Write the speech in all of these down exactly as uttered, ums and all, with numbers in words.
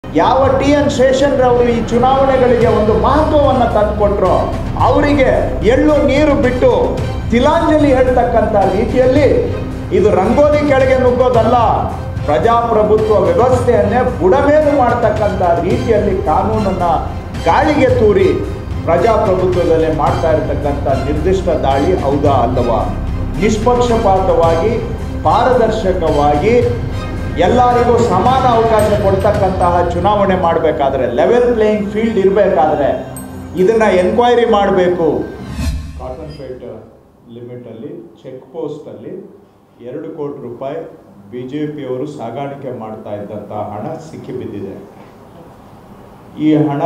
ಯಾವ T N ಶೇಷನ್ರವರು ಈ ಚುನಾವಣೆಗಳಿಗೆ ಒಂದು ಮಹತ್ವವನ್ನು ತಂದುಕೊಟ್ರು, ಅವರಿಗೆ ಎಳ್ಳು ನೀರು ಬಿಟ್ಟು ತಿಲಾಂಜಲಿ ಹೇಳ್ತಕ್ಕಂಥ ರೀತಿಯಲ್ಲಿ ಇದು ರಂಗೋಲಿ ಕೆಳಗೆ ನುಗ್ಗೋದಲ್ಲ, ಪ್ರಜಾಪ್ರಭುತ್ವ ವ್ಯವಸ್ಥೆಯನ್ನೇ ಬುಡಮೇಲು ಮಾಡ್ತಕ್ಕಂಥ ರೀತಿಯಲ್ಲಿ ಕಾನೂನನ್ನು ಗಾಳಿಗೆ ತೂರಿ ಪ್ರಜಾಪ್ರಭುತ್ವದಲ್ಲೇ ಮಾಡ್ತಾ ಇರತಕ್ಕಂಥ ನಿರ್ದಿಷ್ಟ ದಾಳಿ ಹೌದಾ ಅಲ್ಲವಾ? ನಿಷ್ಪಕ್ಷಪಾತವಾಗಿ ಪಾರದರ್ಶಕವಾಗಿ ಎಲ್ಲರಿಗೂ ಸಮಾನ ಅವಕಾಶ ಕೊಡ್ತಕ್ಕಂತಹ ಚುನಾವಣೆ ಮಾಡಬೇಕಾದ್ರೆ, ಲೆವೆಲ್ ಪ್ಲೇಯಿಂಗ್ ಫೀಲ್ಡ್ ಇರಬೇಕಾದ್ರೆ ಇದನ್ನು ಎನ್ಕ್ವೈರಿ ಮಾಡಬೇಕು. ಕಾಟನ್ ಪೇಟ್ ಲಿಮಿಟಲ್ಲಿ ಚೆಕ್ ಪೋಸ್ಟಲ್ಲಿ ಎರಡು ಕೋಟಿ ರೂಪಾಯಿ ಬಿ ಜೆ ಪಿಯವರು ಸಾಗಾಣಿಕೆ ಮಾಡ್ತಾ ಇದ್ದಂಥ ಹಣ ಸಿಕ್ಕಿಬಿದ್ದಿದೆ. ಈ ಹಣ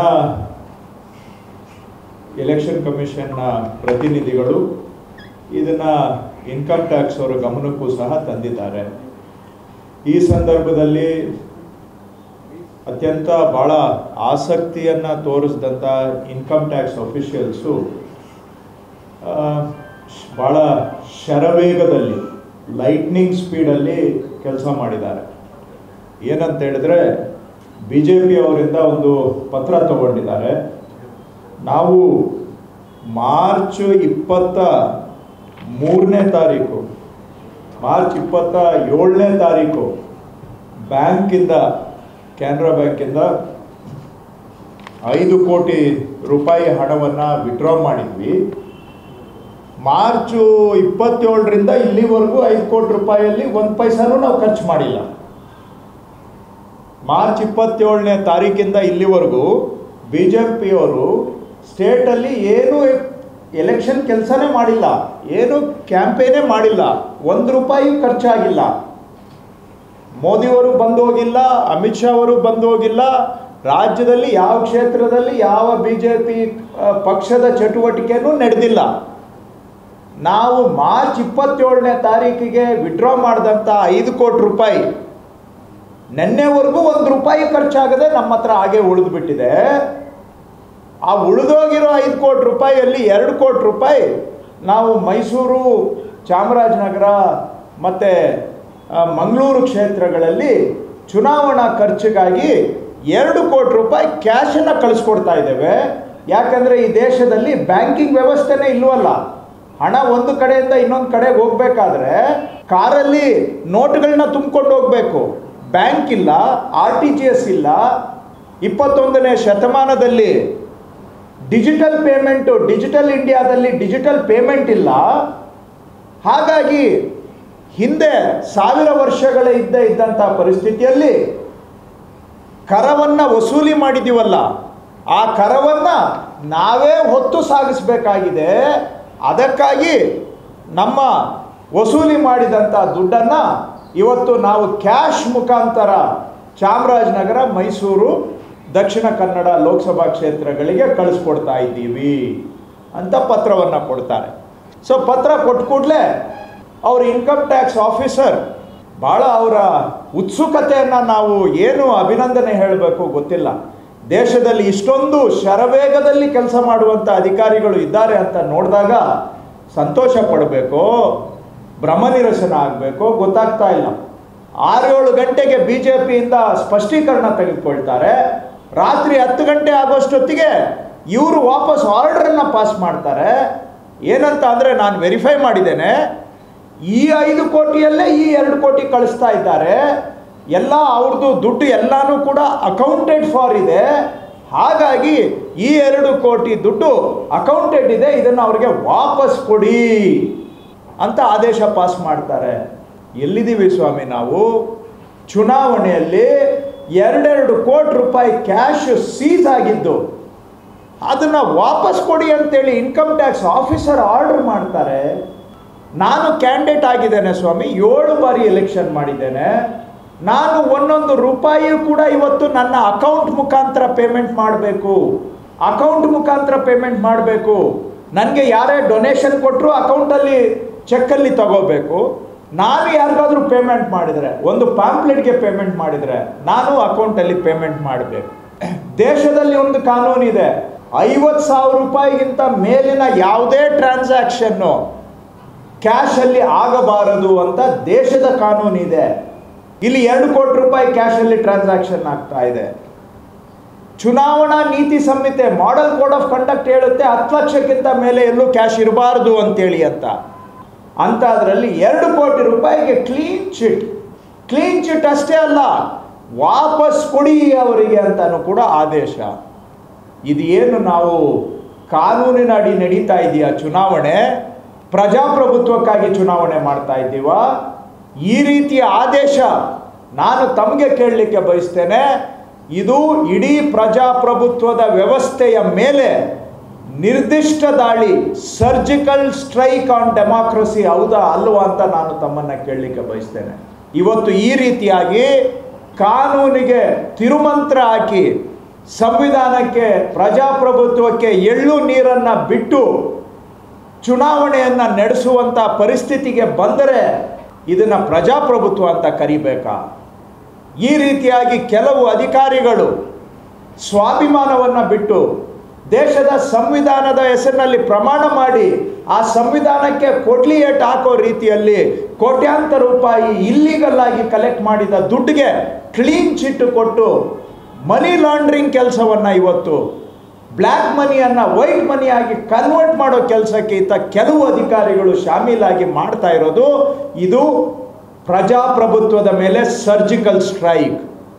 ಎಲೆಕ್ಷನ್ ಕಮಿಷನ್ನ ಪ್ರತಿನಿಧಿಗಳು ಇದನ್ನು ಇನ್ಕಮ್ ಟ್ಯಾಕ್ಸ್ ಅವರ ಗಮನಕ್ಕೂ ಸಹ ತಂದಿದ್ದಾರೆ. ಈ ಸಂದರ್ಭದಲ್ಲಿ ಅತ್ಯಂತ ಭಾಳ ಆಸಕ್ತಿಯನ್ನು ತೋರಿಸಿದಂಥ ಇನ್ಕಮ್ ಟ್ಯಾಕ್ಸ್ ಅಫಿಷಿಯಲ್ಸು ಭಾಳ ಶರವೇಗದಲ್ಲಿ ಲೈಟ್ನಿಂಗ್ ಸ್ಪೀಡಲ್ಲಿ ಕೆಲಸ ಮಾಡಿದ್ದಾರೆ. ಏನಂತ ಹೇಳಿದ್ರೆ, ಬಿ ಜೆ ಪಿ ಅವರಿಂದ ಒಂದು ಪತ್ರ ತಗೊಂಡಿದ್ದಾರೆ. ನಾವು ಮಾರ್ಚ್ ಇಪ್ಪತ್ತ ಮೂರನೇ ತಾರೀಕು ಮಾರ್ಚ್ ಇಪ್ಪತ್ತ ಏಳನೇ ತಾರೀಕು ಬ್ಯಾಂಕಿಂದ, ಕೆನರಾ ಬ್ಯಾಂಕಿಂದ ಐದು ಕೋಟಿ ರೂಪಾಯಿ ಹಣವನ್ನು ವಿಡ್ರಾ ಮಾಡಿದ್ವಿ. ಮಾರ್ಚು ಇಪ್ಪತ್ತೇಳರಿಂದ ಇಲ್ಲಿವರೆಗೂ ಐದು ಕೋಟಿ ರೂಪಾಯಿಯಲ್ಲಿ ಒಂದು ಪೈಸಾನೂ ನಾವು ಖರ್ಚು ಮಾಡಿಲ್ಲ. ಮಾರ್ಚ್ ಇಪ್ಪತ್ತೇಳನೇ ತಾರೀಕಿಂದ ಇಲ್ಲಿವರೆಗೂ ಬಿ ಜೆ ಪಿಯವರು ಸ್ಟೇಟಲ್ಲಿ ಏನೂ ಎಲೆಕ್ಷನ್ ಕೆಲಸನೇ ಮಾಡಿಲ್ಲ, ಏನು ಕ್ಯಾಂಪೇನೇ ಮಾಡಿಲ್ಲ, ಒಂದು ರೂಪಾಯಿ ಖರ್ಚಾಗಿಲ್ಲ. ಮೋದಿಯವರು ಬಂದು ಹೋಗಿಲ್ಲ, ಅಮಿತ್ ಶಾ ಅವರು ಬಂದು ಹೋಗಿಲ್ಲ. ರಾಜ್ಯದಲ್ಲಿ ಯಾವ ಕ್ಷೇತ್ರದಲ್ಲಿ ಯಾವ ಬಿ ಜೆ ಪಿ ಪಕ್ಷದ ಚಟುವಟಿಕೆನೂ ನಡೆದಿಲ್ಲ. ನಾವು ಮಾರ್ಚ್ ಇಪ್ಪತ್ತೇಳನೇ ತಾರೀಕಿಗೆ ವಿಡ್ರಾ ಮಾಡಿದಂಥ ಐದು ಕೋಟಿ ರೂಪಾಯಿ ನೆನ್ನೆವರೆಗೂ ಒಂದು ರೂಪಾಯಿ ಖರ್ಚಾಗದೆ ನಮ್ಮ ಹತ್ರ ಹಾಗೆ ಉಳಿದು ಬಿಟ್ಟಿದೆ. ಆ ಉಳಿದೋಗಿರೋ ಐದು ಕೋಟಿ ರೂಪಾಯಿಯಲ್ಲಿ ಎರಡು ಕೋಟಿ ರೂಪಾಯಿ ನಾವು ಮೈಸೂರು, ಚಾಮರಾಜನಗರ ಮತ್ತು ಮಂಗಳೂರು ಕ್ಷೇತ್ರಗಳಲ್ಲಿ ಚುನಾವಣಾ ಖರ್ಚಿಗಾಗಿ ಎರಡು ಕೋಟಿ ರೂಪಾಯಿ ಕ್ಯಾಶನ್ನು ಕಳಿಸ್ಕೊಡ್ತಾ ಇದ್ದೇವೆ. ಯಾಕಂದರೆ ಈ ದೇಶದಲ್ಲಿ ಬ್ಯಾಂಕಿಂಗ್ ವ್ಯವಸ್ಥೆನೇ ಇಲ್ವಲ್ಲ. ಹಣ ಒಂದು ಕಡೆಯಿಂದ ಇನ್ನೊಂದು ಕಡೆಗೆ ಹೋಗಬೇಕಾದ್ರೆ ಕಾರಲ್ಲಿ ನೋಟ್ಗಳನ್ನ ತುಂಬಿಕೊಂಡು ಹೋಗಬೇಕು. ಬ್ಯಾಂಕ್ ಇಲ್ಲ, ಆರ್ ಟಿ ಜಿ ಎಸ್ ಇಲ್ಲ. ಇಪ್ಪತ್ತೊಂದನೇ ಶತಮಾನದಲ್ಲಿ ಡಿಜಿಟಲ್ ಪೇಮೆಂಟು, ಡಿಜಿಟಲ್ ಇಂಡಿಯಾದಲ್ಲಿ ಡಿಜಿಟಲ್ ಪೇಮೆಂಟ್ ಇಲ್ಲ. ಹಾಗಾಗಿ ಹಿಂದೆ ಸಾವಿರ ವರ್ಷಗಳ ಇದ್ದ ಇದ್ದಂಥ ಪರಿಸ್ಥಿತಿಯಲ್ಲಿ ಕರವನ್ನು ವಸೂಲಿ ಮಾಡಿದ್ದೀವಲ್ಲ, ಆ ಕರವನ್ನು ನಾವೇ ಹೊತ್ತು ಸಾಗಿಸಬೇಕಾಗಿದೆ. ಅದಕ್ಕಾಗಿ ನಮ್ಮ ವಸೂಲಿ ಮಾಡಿದಂಥ ದುಡ್ಡನ್ನು ಇವತ್ತು ನಾವು ಕ್ಯಾಶ್ ಮುಖಾಂತರ ಚಾಮರಾಜನಗರ, ಮೈಸೂರು, ದಕ್ಷಿಣ ಕನ್ನಡ ಲೋಕಸಭಾ ಕ್ಷೇತ್ರಗಳಿಗೆ ಕಳಿಸ್ಕೊಡ್ತಾ ಇದ್ದೀವಿ ಅಂತ ಪತ್ರವನ್ನು ಕೊಡ್ತಾರೆ. ಸೊ ಪತ್ರ ಕೊಟ್ಟ ಕೂಡಲೇ ಅವ್ರ ಇನ್ಕಮ್ ಟ್ಯಾಕ್ಸ್ ಆಫೀಸರ್ ಭಾಳ ಅವರ ಉತ್ಸುಕತೆಯನ್ನು ನಾವು ಏನು ಅಭಿನಂದನೆ ಹೇಳಬೇಕು ಗೊತ್ತಿಲ್ಲ. ದೇಶದಲ್ಲಿ ಇಷ್ಟೊಂದು ಶರವೇಗದಲ್ಲಿ ಕೆಲಸ ಮಾಡುವಂಥ ಅಧಿಕಾರಿಗಳು ಇದ್ದಾರೆ ಅಂತ ನೋಡಿದಾಗ ಸಂತೋಷ ಪಡಬೇಕು, ಭ್ರಮನಿರಸನ ಆಗಬೇಕು ಗೊತ್ತಾಗ್ತಾ ಇಲ್ಲ. ಆರೇಳು ಗಂಟೆಗೆ ಬಿ ಜೆ ಪಿಯಿಂದ ಸ್ಪಷ್ಟೀಕರಣ ತೆಗೆದುಕೊಳ್ತಾರೆ. ರಾತ್ರಿ ಹತ್ತು ಗಂಟೆ ಆಗೋಷ್ಟೊತ್ತಿಗೆ ಇವರು ವಾಪಸ್ ಆರ್ಡ್ರನ್ನು ಪಾಸ್ ಮಾಡ್ತಾರೆ. ಏನಂತ ಅಂದರೆ, ನಾನು ವೆರಿಫೈ ಮಾಡಿದ್ದೇನೆ, ಈ ಐದು ಕೋಟಿಯಲ್ಲೇ ಈ ಎರಡು ಕೋಟಿ ಕಳಿಸ್ತಾ ಇದ್ದಾರೆ, ಎಲ್ಲ ಅವ್ರದ್ದು ದುಡ್ಡು ಎಲ್ಲನೂ ಕೂಡ ಅಕೌಂಟೆಡ್ ಫಾರ್ ಇದೆ. ಹಾಗಾಗಿ ಈ ಎರಡು ಕೋಟಿ ದುಡ್ಡು ಅಕೌಂಟೆಡ್ ಇದೆ, ಇದನ್ನು ಅವ್ರಿಗೆ ವಾಪಸ್ ಕೊಡಿ ಅಂತ ಆದೇಶ ಪಾಸ್ ಮಾಡ್ತಾರೆ. ಎಲ್ಲಿದ್ದೀವಿ ಸ್ವಾಮಿ ನಾವು? ಚುನಾವಣೆಯಲ್ಲಿ ಎರಡೆರಡು ಕೋಟಿ ರೂಪಾಯಿ ಕ್ಯಾಶ್ ಸೀಸ್ ಆಗಿದ್ದು ಅದನ್ನು ವಾಪಸ್ ಕೊಡಿ ಅಂತೇಳಿ ಇನ್ಕಮ್ ಟ್ಯಾಕ್ಸ್ ಆಫೀಸರ್ ಆರ್ಡರ್ ಮಾಡ್ತಾರೆ. ನಾನು ಕ್ಯಾಂಡಿಡೇಟ್ ಆಗಿದ್ದೇನೆ ಸ್ವಾಮಿ, ಏಳು ಬಾರಿ ಎಲೆಕ್ಷನ್ ಮಾಡಿದ್ದೇನೆ. ನಾನು ಒಂದೊಂದು ರೂಪಾಯಿಯೂ ಕೂಡ ಇವತ್ತು ನನ್ನ ಅಕೌಂಟ್ ಮುಖಾಂತರ ಪೇಮೆಂಟ್ ಮಾಡಬೇಕು, ಅಕೌಂಟ್ ಮುಖಾಂತರ ಪೇಮೆಂಟ್ ಮಾಡಬೇಕು. ನನಗೆ ಯಾರೇ ಡೊನೇಷನ್ ಕೊಟ್ಟರು ಅಕೌಂಟಲ್ಲಿ ಚೆಕ್ಕಲ್ಲಿ ತಗೋಬೇಕು. ನಾನು ಯಾರಿಗಾದ್ರೂ ಪೇಮೆಂಟ್ ಮಾಡಿದರೆ, ಒಂದು ಪ್ಯಾಂಪ್ಲೆಟ್ಗೆ ಪೇಮೆಂಟ್ ಮಾಡಿದರೆ ನಾನು ಅಕೌಂಟಲ್ಲಿ ಪೇಮೆಂಟ್ ಮಾಡಬೇಕು. ದೇಶದಲ್ಲಿ ಒಂದು ಕಾನೂನಿದೆ, ಐವತ್ತು ಸಾವಿರ ರೂಪಾಯಿಗಿಂತ ಮೇಲಿನ ಯಾವುದೇ ಟ್ರಾನ್ಸಾಕ್ಷನ್ನು ಕ್ಯಾಶಲ್ಲಿ ಆಗಬಾರದು ಅಂತ ದೇಶದ ಕಾನೂನಿದೆ. ಇಲ್ಲಿ ಎರಡು ಕೋಟಿ ರೂಪಾಯಿ ಕ್ಯಾಶಲ್ಲಿ ಟ್ರಾನ್ಸಾಕ್ಷನ್ ಆಗ್ತಾ ಇದೆ. ಚುನಾವಣಾ ನೀತಿ ಸಂಹಿತೆ ಮಾಡೆಲ್ ಕೋಡ್ ಆಫ್ ಕಂಡಕ್ಟ್ ಹೇಳುತ್ತೆ ಹತ್ತು ಲಕ್ಷಕ್ಕಿಂತ ಮೇಲೆ ಎಲ್ಲೂ ಕ್ಯಾಶ್ ಇರಬಾರ್ದು ಅಂತೇಳಿ ಅಂತ ಅಂಥದ್ರಲ್ಲಿ ಎರಡು ಕೋಟಿ ರೂಪಾಯಿಗೆ ಕ್ಲೀನ್ ಚಿಟ್ ಕ್ಲೀನ್ ಚಿಟ್ ಅಷ್ಟೇ ಅಲ್ಲ, ವಾಪಸ್ ಕೊಡಿ ಅವರಿಗೆ ಅಂತಲೂ ಕೂಡ ಆದೇಶ. ಇದು ಏನು ನಾವು ಕಾನೂನಿನ ಅಡಿ ನಡೀತಾ ಇದೆಯಾ ಚುನಾವಣೆ? ಪ್ರಜಾಪ್ರಭುತ್ವಕ್ಕಾಗಿ ಚುನಾವಣೆ ಮಾಡ್ತಾ ಇದ್ದೀವ? ಈ ರೀತಿಯ ಆದೇಶ ನಾನು ತಮಗೆ ಕೇಳಲಿಕ್ಕೆ ಬಯಸ್ತೇನೆ. ಇದು ಇಡೀ ಪ್ರಜಾಪ್ರಭುತ್ವದ ವ್ಯವಸ್ಥೆಯ ಮೇಲೆ ನಿರ್ದಿಷ್ಟ ದಾಳಿ, ಸರ್ಜಿಕಲ್ ಸ್ಟ್ರೈಕ್ ಆನ್ ಡೆಮಾಕ್ರಸಿ ಹೌದಾ ಅಲ್ವಾ ಅಂತ ನಾನು ತಮ್ಮನ್ನು ಕೇಳಲಿಕ್ಕೆ ಬಯಸ್ತೇನೆ. ಇವತ್ತು ಈ ರೀತಿಯಾಗಿ ಕಾನೂನಿಗೆ ತಿರುಮಂತ್ರ ಹಾಕಿ ಸಂವಿಧಾನಕ್ಕೆ, ಪ್ರಜಾಪ್ರಭುತ್ವಕ್ಕೆ ಎಳ್ಳು ನೀರನ್ನು ಬಿಟ್ಟು ಚುನಾವಣೆಯನ್ನು ನಡೆಸುವಂಥ ಪರಿಸ್ಥಿತಿಗೆ ಬಂದರೆ ಇದನ್ನು ಪ್ರಜಾಪ್ರಭುತ್ವ ಅಂತ ಕರಿಬೇಕಾ? ಈ ರೀತಿಯಾಗಿ ಕೆಲವು ಅಧಿಕಾರಿಗಳು ಸ್ವಾಭಿಮಾನವನ್ನು ಬಿಟ್ಟು ದೇಶದ ಸಂವಿಧಾನದ ಹೆಸರಿನಲ್ಲಿ ಪ್ರಮಾಣ ಮಾಡಿ ಆ ಸಂವಿಧಾನಕ್ಕೆ ಕೊಡ್ಲಿ ಏಟ್ ಹಾಕೋ ರೀತಿಯಲ್ಲಿ ಕೋಟ್ಯಾಂತರ ರೂಪಾಯಿ ಇಲ್ಲಿಗಲ್ ಆಗಿ ಕಲೆಕ್ಟ್ ಮಾಡಿದ ದುಡ್ಡಿಗೆ ಕ್ಲೀನ್ ಚಿಟ್ ಕೊಟ್ಟು ಮನಿ ಲಾಂಡ್ರಿಂಗ್ ಕೆಲಸವನ್ನು ಇವತ್ತು ಬ್ಲ್ಯಾಕ್ ಮನಿಯನ್ನು ವೈಟ್ ಮನಿಯಾಗಿ ಕನ್ವರ್ಟ್ ಮಾಡೋ ಕೆಲಸಕ್ಕೆ ಇತ್ತ ಕೆಲವು ಅಧಿಕಾರಿಗಳು ಶಾಮೀಲಾಗಿ ಮಾಡ್ತಾ ಇರೋದು ಇದು ಪ್ರಜಾಪ್ರಭುತ್ವದ ಮೇಲೆ ಸರ್ಜಿಕಲ್ ಸ್ಟ್ರೈಕ್,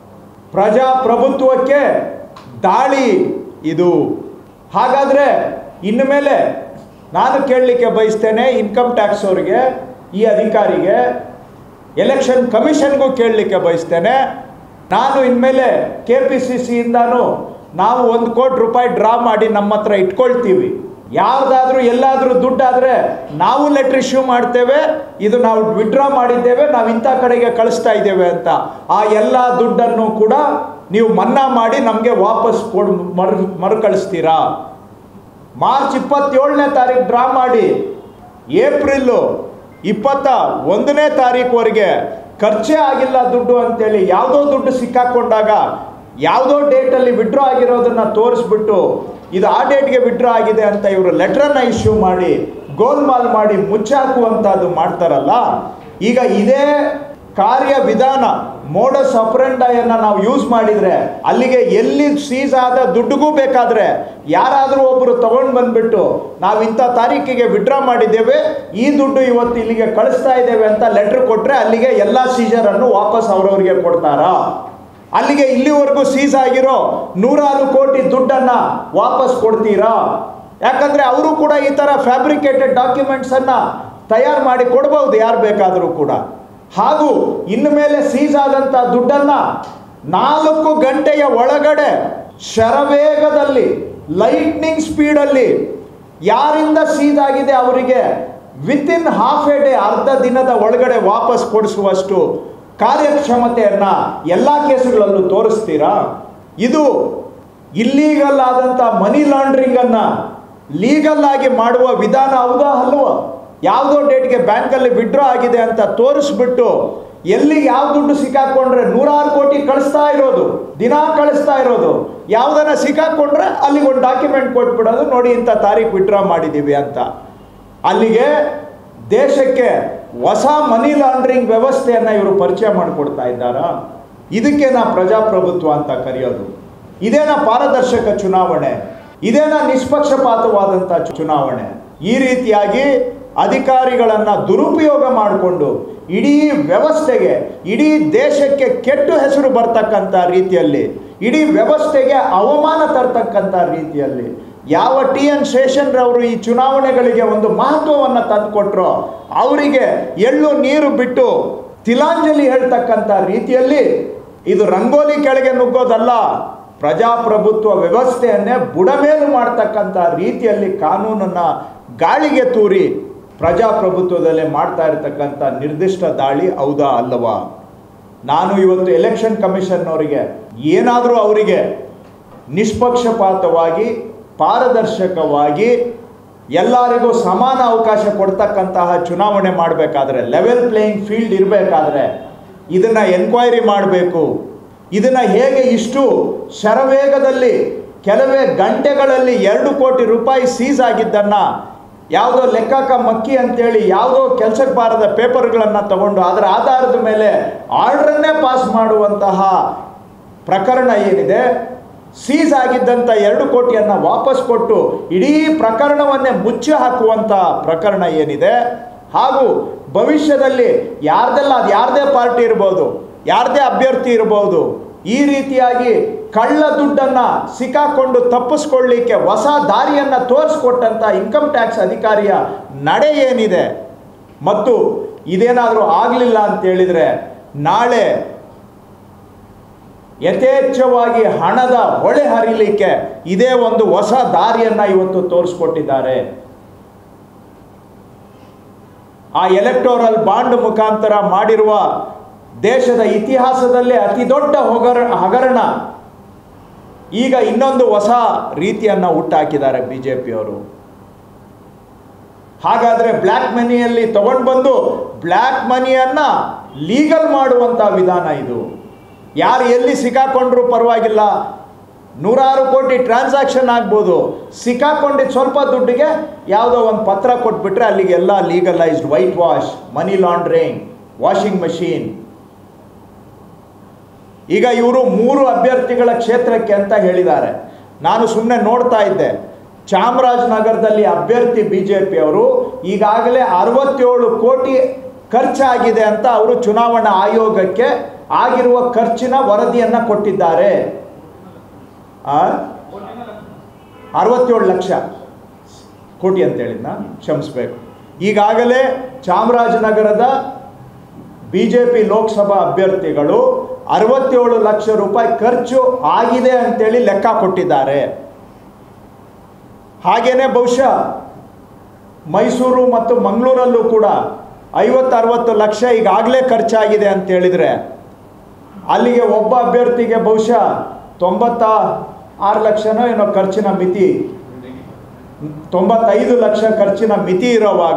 ಪ್ರಜಾಪ್ರಭುತ್ವಕ್ಕೆ ದಾಳಿ ಇದು. ಹಾಗಾದರೆ ಇನ್ನು ಮೇಲೆ ನಾನು ಕೇಳಲಿಕ್ಕೆ ಬಯಸ್ತೇನೆ ಇನ್ಕಮ್ ಟ್ಯಾಕ್ಸ್ ಅವರಿಗೆ, ಈ ಅಧಿಕಾರಿಗೆ, ಎಲೆಕ್ಷನ್ ಕಮಿಷನ್ಗೂ ಕೇಳಲಿಕ್ಕೆ ಬಯಸ್ತೇನೆ. ನಾನು ಇನ್ಮೇಲೆ ಕೆ ಪಿ ಸಿ ಸಿಯಿಂದನೂ ನಾವು ಒಂದು ಕೋಟಿ ರೂಪಾಯಿ ಡ್ರಾ ಮಾಡಿ ನಮ್ಮ ಹತ್ರ ಇಟ್ಕೊಳ್ತೀವಿ. ಯಾವುದಾದ್ರೂ ಎಲ್ಲಾದರೂ ದುಡ್ಡಾದರೆ ನಾವು ಲೆಟ್ರ್ ಇಶ್ಯೂ ಮಾಡ್ತೇವೆ, ಇದು ನಾವು ವಿಡ್ರಾ ಮಾಡಿದ್ದೇವೆ, ನಾವು ಇಂಥ ಕಡೆಗೆ ಕಳಿಸ್ತಾ ಇದ್ದೇವೆ ಅಂತ. ಆ ಎಲ್ಲ ದುಡ್ಡನ್ನು ಕೂಡ ನೀವು ಮನ್ನಾ ಮಾಡಿ ನಮಗೆ ವಾಪಸ್ ಕೊಡ್ ಮರು ಮರುಕಳಿಸ್ತೀರಾ? ಮಾರ್ಚ್ ಇಪ್ಪತ್ತೇಳನೇ ತಾರೀಕು ಡ್ರಾ ಮಾಡಿ ಏಪ್ರಿಲ್ಲು ಇಪ್ಪತ್ತ ಒಂದನೇ ತಾರೀಕುವರೆಗೆ ಖರ್ಚೇ ಆಗಿಲ್ಲ ದುಡ್ಡು ಅಂತೇಳಿ ಯಾವುದೋ ದುಡ್ಡು ಸಿಕ್ಕಾಕೊಂಡಾಗ ಯಾವುದೋ ಡೇಟಲ್ಲಿ ವಿಡ್ರಾ ಆಗಿರೋದನ್ನು ತೋರಿಸ್ಬಿಟ್ಟು ಇದು ಆ ಡೇಟ್ಗೆ ವಿಡ್ರಾ ಆಗಿದೆ ಅಂತ ಇವರು ಲೆಟ್ರನ್ನು ಇಶ್ಯೂ ಮಾಡಿ ಗೋಲ್ಮಾಲ್ ಮಾಡಿ ಮುಚ್ಚಾಕುವಂಥದ್ದು ಮಾಡ್ತಾರಲ್ಲ. ಈಗ ಇದೇ ಕಾರ್ಯವಿಧಾನ ಮೋಡಸ್ ಆಪರೆಂಡಾಯನ್ನು ನಾವು ಯೂಸ್ ಮಾಡಿದರೆ ಅಲ್ಲಿಗೆ ಎಲ್ಲಿ ಸೀಸ್ ಆದ ದುಡ್ಡಿಗೂ ಬೇಕಾದರೆ ಯಾರಾದರೂ ಒಬ್ಬರು ತೊಗೊಂಡು ಬಂದುಬಿಟ್ಟು ನಾವು ಇಂಥ ತಾರೀಕಿಗೆ ವಿಡ್ರಾ ಮಾಡಿದ್ದೇವೆ, ಈ ದುಡ್ಡು ಇವತ್ತು ಇಲ್ಲಿಗೆ ಕಳಿಸ್ತಾ ಇದ್ದೇವೆ ಅಂತ ಲೆಟ್ರ್ ಕೊಟ್ಟರೆ ಅಲ್ಲಿಗೆ ಎಲ್ಲ ಸೀಜರನ್ನು ವಾಪಸ್ ಅವರವರಿಗೆ ಕೊಡ್ತಾರಾ? ಅಲ್ಲಿಗೆ ಇಲ್ಲಿವರೆಗೂ ಸೀಸ್ ಆಗಿರೋ ನೂರಾರು ಕೋಟಿ ದುಡ್ಡನ್ನು ವಾಪಸ್ ಕೊಡ್ತೀರಾ? ಯಾಕಂದರೆ ಅವರು ಕೂಡ ಈ ಥರ ಫ್ಯಾಬ್ರಿಕೇಟೆಡ್ ಡಾಕ್ಯುಮೆಂಟ್ಸನ್ನು ತಯಾರು ಮಾಡಿ ಕೊಡ್ಬೋದು ಯಾರು ಬೇಕಾದರೂ ಕೂಡ. ಹಾಗೂ ಇನ್ನು ಮೇಲೆ ಸೀಸ್ ಆದಂಥ ದುಡ್ಡನ್ನು ನಾಲ್ಕು ಗಂಟೆಯ ಒಳಗಡೆ ಶರವೇಗದಲ್ಲಿ ಲೈಟ್ನಿಂಗ್ ಸ್ಪೀಡಲ್ಲಿ ಯಾರಿಂದ ಸೀಸ್ ಆಗಿದೆ ಅವರಿಗೆ ವಿತಿನ್ ಹಾಫ್ ಎ ಡೇ, ಅರ್ಧ ದಿನದ ಒಳಗಡೆ ವಾಪಸ್ ಕೊಡಿಸುವಷ್ಟು ಕಾರ್ಯಕ್ಷಮತೆಯನ್ನು ಎಲ್ಲ ಕೇಸುಗಳಲ್ಲೂ ತೋರಿಸ್ತೀರಾ? ಇದು ಇಲ್ಲೀಗಲ್ ಆದಂಥ ಮನಿ ಲಾಂಡ್ರಿಂಗನ್ನು ಲೀಗಲ್ ಆಗಿ ಮಾಡುವ ವಿಧಾನ ಹೌದಾ ಅಲ್ವೋ? ಯಾವುದೋ ಡೇಟ್ಗೆ ಬ್ಯಾಂಕಲ್ಲಿ ವಿಡ್ರಾ ಆಗಿದೆ ಅಂತ ತೋರಿಸ್ಬಿಟ್ಟು ಎಲ್ಲಿ ಯಾವ ದುಡ್ಡು ಸಿಕ್ಕಾಕೊಂಡ್ರೆ ನೂರಾರು ಕೋಟಿ ಕಳಿಸ್ತಾ ಇರೋದು, ದಿನ ಕಳಿಸ್ತಾ ಇರೋದು, ಯಾವುದನ್ನ ಸಿಕ್ಕಾಕೊಂಡ್ರೆ ಅಲ್ಲಿಗೆ ಒಂದು ಡಾಕ್ಯುಮೆಂಟ್ ಕೊಟ್ಬಿಡೋದು, ನೋಡಿ ಇಂಥ ತಾರೀಕು ವಿಡ್ರಾ ಮಾಡಿದ್ದೀವಿ ಅಂತ. ಅಲ್ಲಿಗೆ ದೇಶಕ್ಕೆ ಹೊಸ ಮನಿ ಲಾಂಡ್ರಿಂಗ್ ವ್ಯವಸ್ಥೆಯನ್ನು ಇವರು ಪರಿಚಯ ಮಾಡಿಕೊಡ್ತಾ ಇದ್ದಾರಾ? ಇದಕ್ಕೇನಾ ಪ್ರಜಾಪ್ರಭುತ್ವ ಅಂತ ಕರೆಯೋದು? ಇದೇನಾ ಪಾರದರ್ಶಕ ಚುನಾವಣೆ? ಇದೇನಾ ನಿಷ್ಪಕ್ಷಪಾತವಾದಂಥ ಚುನಾವಣೆ? ಈ ರೀತಿಯಾಗಿ ಅಧಿಕಾರಿಗಳನ್ನು ದುರುಪಯೋಗ ಮಾಡಿಕೊಂಡು ಇಡೀ ವ್ಯವಸ್ಥೆಗೆ, ಇಡೀ ದೇಶಕ್ಕೆ ಕೆಟ್ಟ ಹೆಸರು ಬರ್ತಕ್ಕಂಥ ರೀತಿಯಲ್ಲಿ, ಇಡೀ ವ್ಯವಸ್ಥೆಗೆ ಅವಮಾನ ತರ್ತಕ್ಕಂಥ ರೀತಿಯಲ್ಲಿ ಯಾವ ಟಿ ಎನ್ ಶೇಷನ್ರವರು ಈ ಚುನಾವಣೆಗಳಿಗೆ ಒಂದು ಮಹತ್ವವನ್ನು ತಂದುಕೊಟ್ರೋ ಅವರಿಗೆ ಎಳ್ಳು ನೀರು ಬಿಟ್ಟು ತಿಲಾಂಜಲಿ ಹೇಳ್ತಕ್ಕಂಥ ರೀತಿಯಲ್ಲಿ ಇದು ರಂಗೋಲಿ ಕೆಳಗೆ ನುಗ್ಗೋದಲ್ಲ, ಪ್ರಜಾಪ್ರಭುತ್ವ ವ್ಯವಸ್ಥೆಯನ್ನೇ ಬುಡಮೇಲು ಮಾಡ್ತಕ್ಕಂಥ ರೀತಿಯಲ್ಲಿ ಕಾನೂನನ್ನು ಗಾಳಿಗೆ ತೂರಿ ಪ್ರಜಾಪ್ರಭುತ್ವದಲ್ಲೇ ಮಾಡ್ತಾ ಇರತಕ್ಕಂಥ ನಿರ್ದಿಷ್ಟ ದಾಳಿ ಹೌದಾ ಅಲ್ಲವಾ? ನಾನು ಇವತ್ತು ಎಲೆಕ್ಷನ್ ಕಮಿಷನ್ನವರಿಗೆ ಏನಾದರೂ ಅವರಿಗೆ ನಿಷ್ಪಕ್ಷಪಾತವಾಗಿ, ಪಾರದರ್ಶಕವಾಗಿ, ಎಲ್ಲರಿಗೂ ಸಮಾನ ಅವಕಾಶ ಕೊಡ್ತಕ್ಕಂತಹ ಚುನಾವಣೆ ಮಾಡಬೇಕಾದ್ರೆ, ಲೆವೆಲ್ ಪ್ಲೇಯಿಂಗ್ ಫೀಲ್ಡ್ ಇರಬೇಕಾದ್ರೆ ಇದನ್ನು ಎನ್ಕ್ವೈರಿ ಮಾಡಬೇಕು. ಇದನ್ನು ಹೇಗೆ ಇಷ್ಟು ಶರವೇಗದಲ್ಲಿ ಕೆಲವೇ ಗಂಟೆಗಳಲ್ಲಿ ಎರಡು ಕೋಟಿ ರೂಪಾಯಿ ಸೀಸ್ ಆಗಿದ್ದನ್ನು ಯಾವುದೋ ಲೆಕ್ಕಾಕ ಮಕ್ಕಿ ಅಂತೇಳಿ ಯಾವುದೋ ಕೆಲಸಕ್ಕೆ ಬಾರದ ಪೇಪರ್ಗಳನ್ನು ತಗೊಂಡು ಅದರ ಆಧಾರದ ಮೇಲೆ ಆರ್ಡ್ರನ್ನೇ ಪಾಸ್ ಮಾಡುವಂತಹ ಪ್ರಕರಣ ಏನಿದೆ, ಸೀಸ್ ಆಗಿದ್ದಂಥ ಎರಡು ಕೋಟಿಯನ್ನು ವಾಪಸ್ ಕೊಟ್ಟು ಇಡೀ ಪ್ರಕರಣವನ್ನೇ ಮುಚ್ಚಿ ಹಾಕುವಂಥ ಪ್ರಕರಣ ಏನಿದೆ, ಹಾಗೂ ಭವಿಷ್ಯದಲ್ಲಿ ಯಾರ್ದೆಲ್ಲ ಅದು ಯಾರದೇ ಪಾರ್ಟಿ ಇರ್ಬೋದು, ಯಾರದೇ ಅಭ್ಯರ್ಥಿ ಇರ್ಬೋದು, ಈ ರೀತಿಯಾಗಿ ಕಳ್ಳ ದುಡ್ಡನ್ನು ಸಿಕ್ಕಾಕೊಂಡು ತಪ್ಪಿಸ್ಕೊಳ್ಳಿಕ್ಕೆ ಹೊಸ ದಾರಿಯನ್ನು ತೋರಿಸ್ಕೊಟ್ಟಂಥ ಇನ್ಕಮ್ ಟ್ಯಾಕ್ಸ್ ಅಧಿಕಾರಿಯ ನಡೆ ಏನಿದೆ, ಮತ್ತು ಇದೇನಾದರೂ ಆಗಲಿಲ್ಲ ಅಂತೇಳಿದರೆ ನಾಳೆ ಯಥೇಚ್ಛವಾಗಿ ಹಣದ ಹೊಳೆ ಹರಿಲಿಕ್ಕೆ ಇದೇ ಒಂದು ಹೊಸ ದಾರಿಯನ್ನು ಇವತ್ತು ತೋರಿಸ್ಕೊಟ್ಟಿದ್ದಾರೆ. ಆ ಎಲೆಕ್ಟೋರಲ್ ಬಾಂಡ್ ಮುಖಾಂತರ ಮಾಡಿರುವ ದೇಶದ ಇತಿಹಾಸದಲ್ಲೇ ಅತಿ ದೊಡ್ಡ ಹೊಗರ ಹಗರಣ ಈಗ ಇನ್ನೊಂದು ಹೊಸ ರೀತಿಯನ್ನು ಹುಟ್ಟಾಕಿದ್ದಾರೆ ಬಿ ಜೆ ಪಿಯವರು. ಹಾಗಾದರೆ ಬ್ಲ್ಯಾಕ್ ಮನಿಯಲ್ಲಿ ತಗೊಂಡು ಬಂದು ಬ್ಲ್ಯಾಕ್ ಮನಿಯನ್ನು ಲೀಗಲ್ ಮಾಡುವಂಥ ವಿಧಾನ ಇದು. ಯಾರು ಎಲ್ಲಿ ಸಿಕ್ಕಾಕೊಂಡ್ರೂ ಪರವಾಗಿಲ್ಲ, ನೂರಾರು ಕೋಟಿ ಟ್ರಾನ್ಸಾಕ್ಷನ್ ಆಗ್ಬೋದು, ಸಿಕ್ಕಾಕೊಂಡಿದ್ದು ಸ್ವಲ್ಪ ದುಡ್ಡಿಗೆ ಯಾವುದೋ ಒಂದು ಪತ್ರ ಕೊಟ್ಬಿಟ್ರೆ ಅಲ್ಲಿಗೆಲ್ಲ legalised, white wash, money laundering, washing machine. ಈಗ ಇವರು ಮೂರು ಅಭ್ಯರ್ಥಿಗಳ ಕ್ಷೇತ್ರಕ್ಕೆ ಅಂತ ಹೇಳಿದ್ದಾರೆ. ನಾನು ಸುಮ್ಮನೆ ನೋಡ್ತಾ ಇದ್ದೆ, ಚಾಮರಾಜನಗರದಲ್ಲಿ ಅಭ್ಯರ್ಥಿ ಬಿ ಜೆ ಪಿಯವರು ಈಗಾಗಲೇ ಅರವತ್ತೇಳು ಕೋಟಿ ಖರ್ಚಾಗಿದೆ ಅಂತ ಅವರು ಚುನಾವಣಾ ಆಯೋಗಕ್ಕೆ ಆಗಿರುವ ಖರ್ಚಿನ ವರದಿಯನ್ನು ಕೊಟ್ಟಿದ್ದಾರೆ. ಅರವತ್ತೇಳು ಲಕ್ಷ ಕೋಟಿ ಅಂತ ಹೇಳಿದ್ನ, ಕ್ಷಮಿಸಬೇಕು. ಈಗಾಗಲೇ ಚಾಮರಾಜನಗರದ ಬಿ ಜೆ ಪಿ ಲೋಕಸಭಾ ಅಭ್ಯರ್ಥಿಗಳು ಅರವತ್ತೇಳು ಲಕ್ಷ ರೂಪಾಯಿ ಖರ್ಚು ಆಗಿದೆ ಅಂತೇಳಿ ಲೆಕ್ಕ ಕೊಟ್ಟಿದ್ದಾರೆ. ಹಾಗೇನೆ ಬಹುಶಃ ಮೈಸೂರು ಮತ್ತು ಮಂಗಳೂರಲ್ಲೂ ಕೂಡ ಐವತ್ತು ಅರವತ್ತು ಲಕ್ಷ ಈಗಾಗಲೇ ಖರ್ಚಾಗಿದೆ ಅಂತ ಹೇಳಿದರೆ ಅಲ್ಲಿಗೆ ಒಬ್ಬ ಅಭ್ಯರ್ಥಿಗೆ ಬಹುಶಃ ತೊಂಬತ್ತ ಆರು ಲಕ್ಷನೋ ಏನೋ ಖರ್ಚಿನ ಮಿತಿ, ತೊಂಬತ್ತೈದು ಲಕ್ಷ ಖರ್ಚಿನ ಮಿತಿ ಇರೋವಾಗ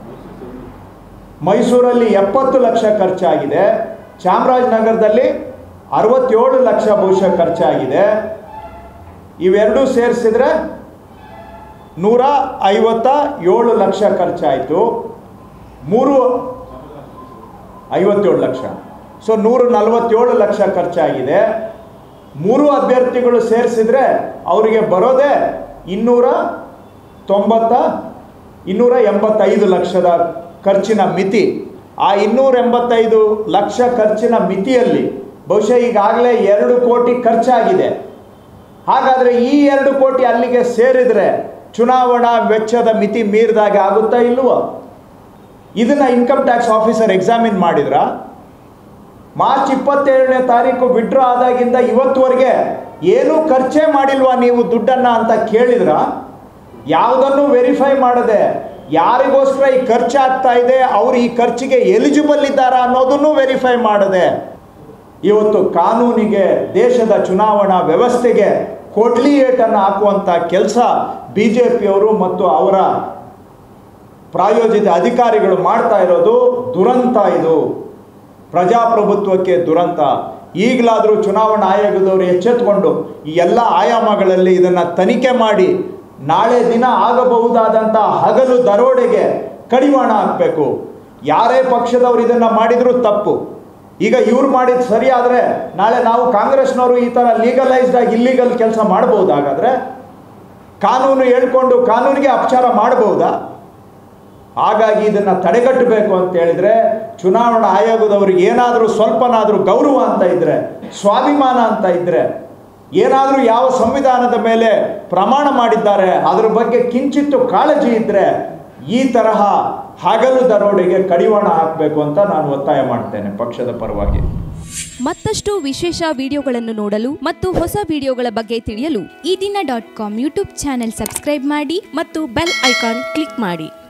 ಮೈಸೂರಲ್ಲಿ ಎಪ್ಪತ್ತು ಲಕ್ಷ ಖರ್ಚಾಗಿದೆ, ಚಾಮರಾಜನಗರದಲ್ಲಿ ಅರವತ್ತೇಳು ಲಕ್ಷ ಬಹುಶಃ ಖರ್ಚಾಗಿದೆ. ಇವೆರಡೂ ಸೇರಿಸಿದ್ರೆ ನೂರ ಐವತ್ತ ಏಳು ಲಕ್ಷ ಖರ್ಚಾಯಿತು. ಮೂರು ಐವತ್ತೇಳು ಲಕ್ಷ, ಸೊ ನೂರ ನಲವತ್ತೇಳು ಲಕ್ಷ ಖರ್ಚಾಗಿದೆ. ಮೂರು ಅಭ್ಯರ್ಥಿಗಳು ಸೇರಿಸಿದ್ರೆ ಅವರಿಗೆ ಬರೋದೇ ಇನ್ನೂರ ತೊಂಬತ್ತ ಇನ್ನೂರ ಎಂಬತ್ತೈದು ಲಕ್ಷದ ಖರ್ಚಿನ ಮಿತಿ. ಆ ಇನ್ನೂರ ಎಂಬತ್ತೈದು ಲಕ್ಷ ಖರ್ಚಿನ ಮಿತಿಯಲ್ಲಿ ಬಹುಶಃ ಈಗಾಗಲೇ ಎರಡು ಕೋಟಿ ಖರ್ಚಾಗಿದೆ. ಹಾಗಾದರೆ ಈ ಎರಡು ಕೋಟಿ ಅಲ್ಲಿಗೆ ಸೇರಿದರೆ ಚುನಾವಣಾ ವೆಚ್ಚದ ಮಿತಿ ಮೀರಿದಾಗ ಆಗುತ್ತಾ ಇಲ್ವೋ? ಇದನ್ನು ಇನ್ಕಮ್ ಟ್ಯಾಕ್ಸ್ ಆಫೀಸರ್ ಎಕ್ಸಾಮಿನ್ ಮಾಡಿದ್ರ? ಮಾರ್ಚ್ ಇಪ್ಪತ್ತೇಳನೇ ತಾರೀಕು ವಿಡ್ರಾ ಆದಾಗಿಂದ ಇವತ್ತುವರೆಗೆ ಏನೂ ಖರ್ಚೇ ಮಾಡಿಲ್ವಾ ನೀವು ದುಡ್ಡನ್ನು ಅಂತ ಕೇಳಿದ್ರ? ಯಾವುದನ್ನು ವೆರಿಫೈ ಮಾಡದೆ ಯಾರಿಗೋಸ್ಕರ ಈ ಖರ್ಚಾಗ್ತಾ ಇದೆ, ಅವರು ಈ ಖರ್ಚಿಗೆ ಎಲಿಜಿಬಲ್ ಇದ್ದಾರಾ ಅನ್ನೋದನ್ನು ವೆರಿಫೈ ಮಾಡದೆ ಇವತ್ತು ಕಾನೂನಿಗೆ, ದೇಶದ ಚುನಾವಣಾ ವ್ಯವಸ್ಥೆಗೆ ಕೊಡ್ಲಿ ಏಟನ್ನು ಹಾಕುವಂಥ ಕೆಲಸ ಬಿ ಜೆ ಪಿಯವರು ಮತ್ತು ಅವರ ಪ್ರಾಯೋಜಿತ ಅಧಿಕಾರಿಗಳು ಮಾಡ್ತಾ ಇರೋದು ದುರಂತ. ಇದು ಪ್ರಜಾಪ್ರಭುತ್ವಕ್ಕೆ ದುರಂತ. ಈಗಲಾದರೂ ಚುನಾವಣಾ ಆಯೋಗದವರು ಎಚ್ಚೆತ್ತುಕೊಂಡು ಈ ಎಲ್ಲ ಆಯಾಮಗಳಲ್ಲಿ ಇದನ್ನು ತನಿಖೆ ಮಾಡಿ ನಾಳೆ ದಿನ ಆಗಬಹುದಾದಂಥ ಹಗಲು ದರೋಡೆಗೆ ಕಡಿವಾಣ ಹಾಕಬೇಕು. ಯಾರೇ ಪಕ್ಷದವರು ಇದನ್ನು ಮಾಡಿದರೂ ತಪ್ಪು. ಈಗ ಇವ್ರು ಮಾಡಿದ್ದು ಸರಿ ಆದರೆ ನಾಳೆ ನಾವು ಕಾಂಗ್ರೆಸ್ನವರು ಈ ಥರ ಲೀಗಲೈಸ್ಡ್ ಆಗಿ ಇಲ್ಲಿಗಲ್ ಕೆಲಸ ಮಾಡ್ಬೋದಾಗಾದರೆ, ಕಾನೂನು ಹೇಳ್ಕೊಂಡು ಕಾನೂನಿಗೆ ಅಪಚಾರ ಮಾಡ್ಬೋದಾ? ಹಾಗಾಗಿ ಇದನ್ನು ತಡೆಗಟ್ಟಬೇಕು ಅಂತ ಹೇಳಿದರೆ ಚುನಾವಣಾ ಆಯೋಗದವ್ರಿಗೆ ಏನಾದರೂ ಸ್ವಲ್ಪನಾದರೂ ಗೌರವ ಅಂತ ಇದ್ದರೆ, ಸ್ವಾಭಿಮಾನ ಅಂತ ಇದ್ದರೆ, ಏನಾದರೂ ಯಾವ ಸಂವಿಧಾನದ ಮೇಲೆ ಪ್ರಮಾಣ ಮಾಡಿದ್ದಾರೆ ಅದರ ಬಗ್ಗೆ ಕಿಂಚಿತ್ತು ಕಾಳಜಿ ಇದ್ದರೆ ಈ ತರಹ ಹಗಲು ದರೋಡೆಗೆ ಕಡಿವಾಣ ಹಾಕಬೇಕು ಅಂತ ನಾನು ಒತ್ತಾಯ ಮಾಡ್ತೇನೆ ಪಕ್ಷದ ಪರವಾಗಿ. ಮತ್ತಷ್ಟು ವಿಶೇಷ ವಿಡಿಯೋಗಳನ್ನು ನೋಡಲು ಮತ್ತು ಹೊಸ ವಿಡಿಯೋಗಳ ಬಗ್ಗೆ ತಿಳಿಯಲು ಈ ದಿನ dot com YouTube channel subscribe ಮಾಡಿ ಮತ್ತು ಬೆಲ್ ಐಕಾನ್ ಕ್ಲಿಕ್ ಮಾಡಿ.